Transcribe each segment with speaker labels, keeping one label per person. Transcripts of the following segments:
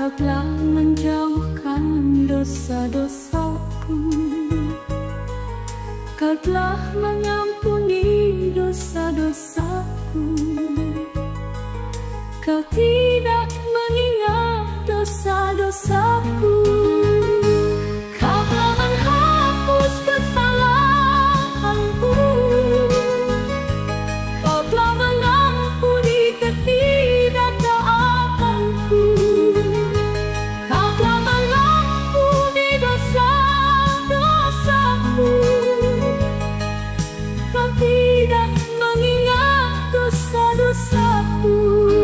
Speaker 1: Kau telah menjauhkan dosa-dosaku. Kau telah mengampuni dosa-dosaku. Kau tidak mengingat dosa-dosaku. Kau telah menghapus kesalahanku. Kau telah mengampuni ketidaktaatanku. Kau telah mengampuni dosa-dosaku. Kau tidak mengingat dosa-dosaku.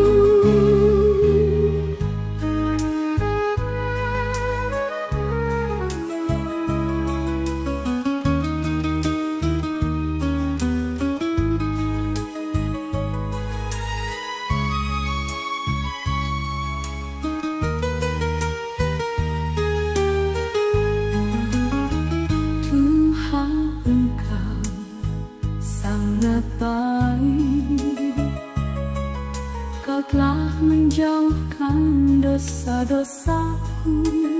Speaker 1: Kau telah menjauhkan dosa-dosaku.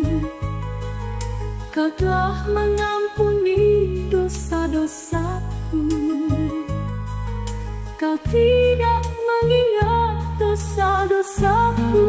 Speaker 1: Kau telah mengampuni dosa-dosaku. Kau tidak mengingat dosa-dosaku.